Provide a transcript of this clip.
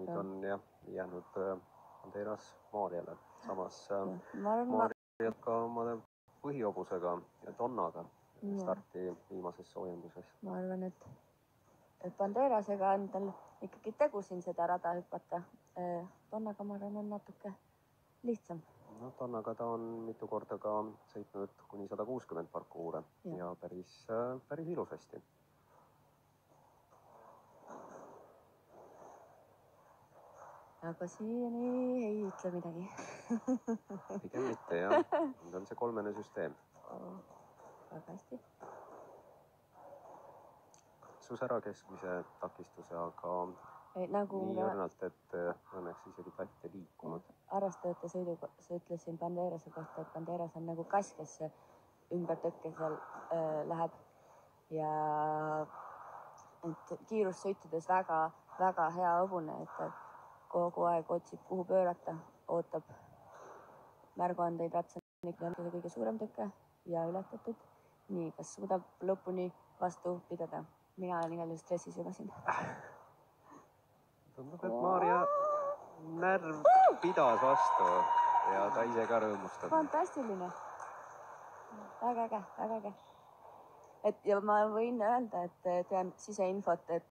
nüüd on jah jäänud Banderas Maarjale. Samas Maarja ka omale põhihobusega ja Donnaga starti viimases soojenduses. Ma arvan, et Banderasega on tal ikkagi tegu siin seda rada hüpata. Donnaga ma arvan on natuke lihtsam. No, Donnaga ta on mitu korda ka sõitnud kuni 160 parkuure ja päris ilusasti. Aga siiani ei ütle midagi. Pigem mitte, jah. Nüüd on see kolmene süsteem. Väga hästi. Katsus ära keskmise takistuse, aga nii õrnalt, et õnneks isegi tatt ei liikunud. Arvestajate sõiduga ütlesin Banderase kohta, et Banderas on nagu kass, kes ümber tõkke seal läheb. Ja et kiirussõitudes väga hea hobune, et kogu aeg otsib, kuhu pöörata, ootab märguandeid ratsanikule on kõige suurem tõke ja ületatud. Nii, kas suudab lõpuni vastu pidada? Mina olen igal juhul stressis juba siin. Tundub, et Maarja närv pidas vastu ja ta ise ka rõõmustab. Fantastiline. Väga äge. Ja ma võin öelda, et tean siseinfot, et